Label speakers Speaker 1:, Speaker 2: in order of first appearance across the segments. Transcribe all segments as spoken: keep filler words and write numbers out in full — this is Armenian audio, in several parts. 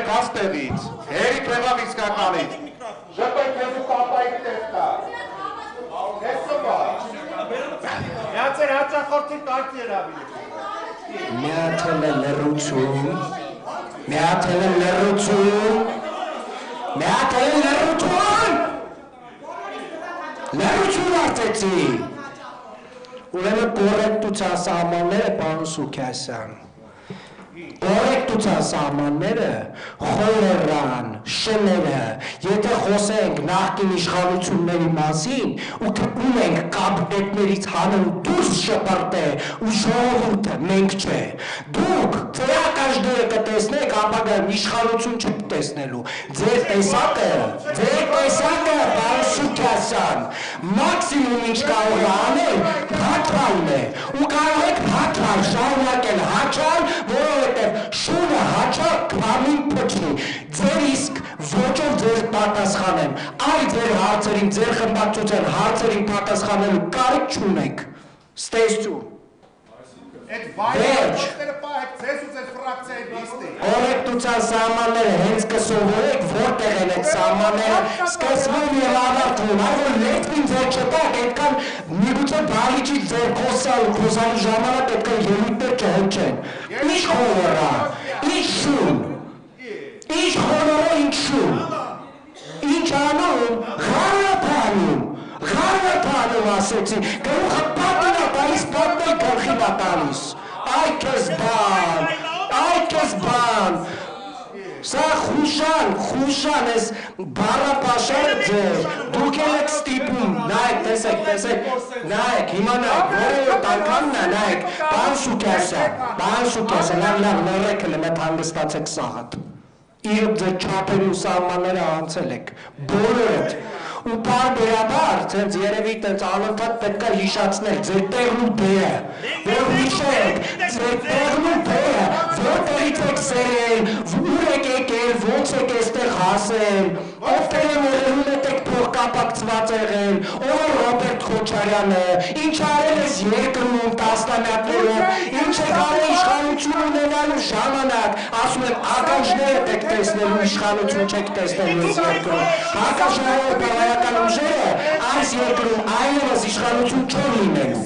Speaker 1: եկած տեղից, հերիք եղավ իսկականից։ Ժպետ ես ու կապայիք տեղ կա։ Ես սովա։ Միացեր հաճախորդի կարգ երավի։
Speaker 2: Միաթել է լռություն, միաթել է լռություն, միաթել է լռություն, լռություն արտեցի։ Ուրեմն կորեկտության սահմանները, պարոն Սուքասյան, կորեկտության սահմանները խորերան, շները, եթե խոսենք նախկին իշխանությունների մասին ու գտնում ենք կաբինետներից հանել դուրս շպրտել ու ժողովուրդը մենք չէ, դուք թեակաշները կտեսնեք ապագայում իշխանություն չտեսնելու, ձեր տեսակը, ձեր տեսակը, պարոն Սուքասյան, մաքսիմում ինչ կարող է անել, հաճալն է ու կարող եք հաճալ, շարունակել հաճալ, որովհետև շունը հաճալ կամին փոչի, ձեր իսկ ոճով ձեր պատասխանեմ, այլ ձեր հարցերին, ձեր խմբակցության հարցերին պատասխանելու կարիք չունեք, ստեսություն, վերջ, կորեկտության սահմանները հենց կսովորեք, որտեղ են այդ սահմանները սկսվում և ավարտվում, այլ որ լետվին ձեր չտակ, այդքան միգուցե բալիճից ձեր խոսալու ժամանակ այդքան ելույթներ չհնչեն, ինչ խորորա, ինչ շուն, ինչ խորորա, ինչ շուն, ինչ անում, ғարվապանում, ғարվապանում ասեցի, գլուխը պատին է տալիս, պատնել գլխին է տալիս, այ կեզ բան, այ կեզ բան, սա խուշան, խուշան, ես բարապաշարը ձեր, դուք էլ եք ստիպում, նայեք, տեսեք, տեսեք, նայեք, հիմա նայեք, որևէ անգամն է, նայեք, բան Սուքասյան, բան Սուքասյան, լավ, լավ, լռեք էլ մետ հանգստացեք սաղատ, իրբ ձեր չապերի ու սահմանները անցել եք, բոլորդ, ու պարբերաբար, ձեզ երևի տենց անընդհատ պետք է հիշացնել ձեր տեղն ու դերը, որ հիշեք, ձեր տեղն ու դերը, որտեղից եք սերել, ուր եք եկել, ոնց եք էստեղ հասել, ովքեր են եղել եք փոխկապակցված եղել, ով է Ռոբերտ Քոչարյանը, ինչ արել ես երկրում տասնամյակներով, ինչ եք արել իշխանություն ունենալու ժամանակ, ասում եմ ականջները եք տեսնելու, իշխանություն չեք տեսնելու ես երկրում, հակաժողովը ուժերը այս երկրում այլևս իշխանություն չոր լինելու։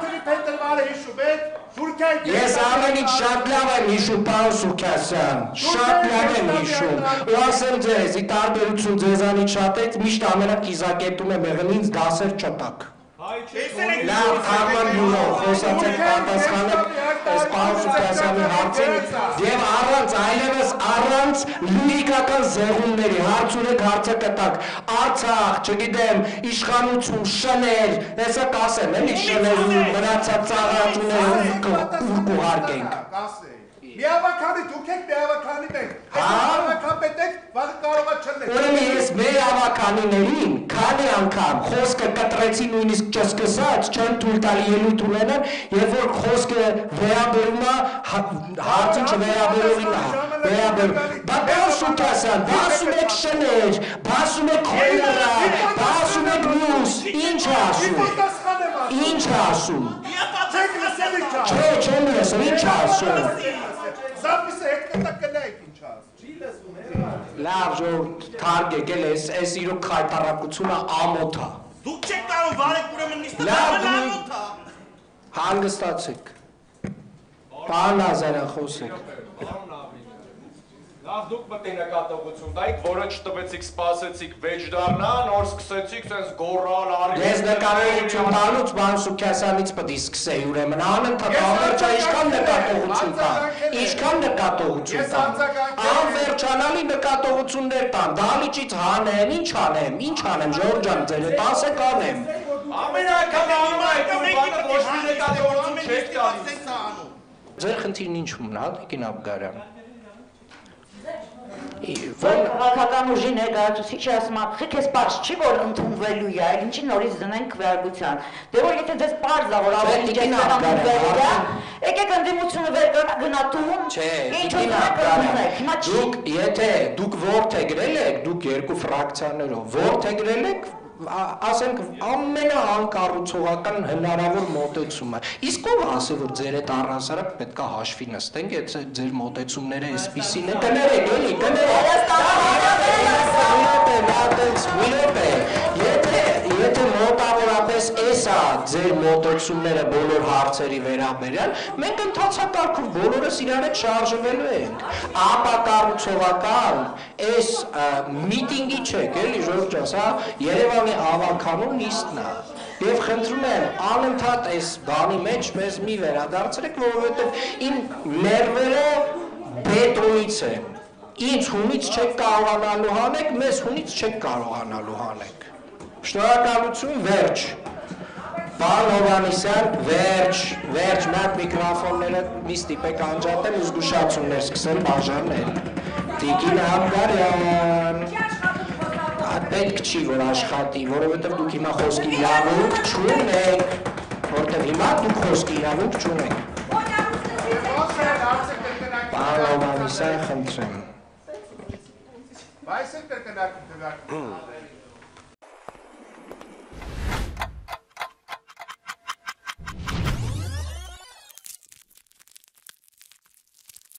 Speaker 2: Ես ամեն ինչ շատ լավ եմ հիշում, պարոն Սուքասյան, շատ լավ եմ հիշում, ու ասեմ ձեզ, ի տարբերություն ձեզանից շատից միշտ ամենակիզակետում եմ եղել, ինձ դասեր չտաք։ Լավ, թարման բյուրով, խոսացեք պատասխանեք այս պարոն Սուքասյանի հարցին և առանց, այլևս առանց լիրիկական զեղումների, հարց ունեք հարցը կտակ, Արցախ, չգիտեմ, իշխանություն, շներ, հեսա կասեմ, էլի շներում, մնացած ծաղրատուները ուր կուղարկենք։ Միավականի դուք եք, միավականի մենք, ես միավական պետեք, վաղ կարողա չլեք։ Ուրեմն ես մեր ավականիներին, քանի անգամ խոսքը կտրեցի նույնիսկ չսկսած, չեն թույլ տալի ելույթ ունենան, երբ որ խոսքը վերաբերում է հարցը չվերաբերողին է, վերաբերում։ Բա պարոն Սուքասյան, բասում եք շներ, բասում եք խորորա, բասում եք մյուս, ինչ է ասում։ Ինչ է ասում։ Չէ, չեմ լսել, ինչ է ասում։ Զապիսը հետկտակ կնայք ինչ ասում։ Լավ ժողովուրդ, թարգեք էլ այս իրոք խայտառակությունը ամոթ է։ Դուք չեք կարող վարեք ուրեմն նիստը ամոթ է։ Հանգստացեք։ Պարոն Ազարյան, խոսեք։
Speaker 3: Լավ դուք մտի նկատողություն տայիք, որը չտվեցիք, սպասեցիք վեճ դառնա, նոր սկսեցիք սենց գոռալ, արի։
Speaker 2: Ես նկատողություն տալուց պարոն Սուքասյանից պետք է սկսեի ուրեմն, անընդհատ անվերջա ինչքան նկատողություն տան, ինչքան նկատողություն տան, անվերջանալի նկատողություններ տան, դալիճից հանեմ, ինչ անեմ, ինչ անեմ, Ժողովուրդ ջան, ձեր հետ ասեք անեմ։
Speaker 3: Ամեն անգամ անում այդ բանը ոչ մի նկատողություն չեք տալիս։
Speaker 2: Ձեր խնդիրն ինչու՞մն է, Տիկին Աբգարյան։
Speaker 4: Որ քաղաքական ուժի ներկայացուցիչը ասում է, խի քեզ պարզ չի, որ ընդունվելու է, այլ ինչի նորից դնենք քվեարկության։ Դե որ եթե ձեզ պարզ է, որ ավելի ինչ ընդունվելու է, եկեք ընդդիմությունը վեր գնա տուն, ինչ ընդունեք։
Speaker 2: Դուք եթե դուք որդեգրել եք, դուք երկու ֆրակցիաներով որդեգրել եք ասենք ամենաանկառուցողական հնարավոր մոտեցումը։ Իսկ ով ասի, որ ձեր այդ առհասարակ պետք է հաշվի նստենք, եթե ձեր մոտեցումները այսպիսին են, կներեք, էլի, կներեք։ Եթե մոտավորապես էս է ձեր մոտեցումները բոլոր հարցերի վերաբերյալ, մենք ընթացակարգով բոլորս իրար հետ շարժվելու ենք։ Ապակառուցողական այս միտինգի չեք, էլի Ժորժ ջան, սա Երևանի ավականու նիստն է։ Եվ խնդրում եմ անընդհատ այս բանի մեջ մեզ մի վերադարձրեք, որովհետև իմ ներվերը բետոնից են։ Ինձ հունից չեք կարողանալու հանեք, մեզ հունից չեք կարողանալու հանեք։ Շնորհակալություն, վերջ։ Պարոն Հովհաննիսյան, վերջ, վերջ, մատ միկրոֆոնները մի ստիպեք անջատել ու զգուշացումներ սկսել բաժանել։ Տիկին Աբգարյան։ Պետք չի, որ աշխատի, որովհետև դուք հիմա խոսքի իրավունք չունեք, որովհետև հիմա դուք խոսքի իրավունք չունեք։ Պարոն Հովհաննիսյան, խնդրեմ։
Speaker 1: Բայց է կրկնակում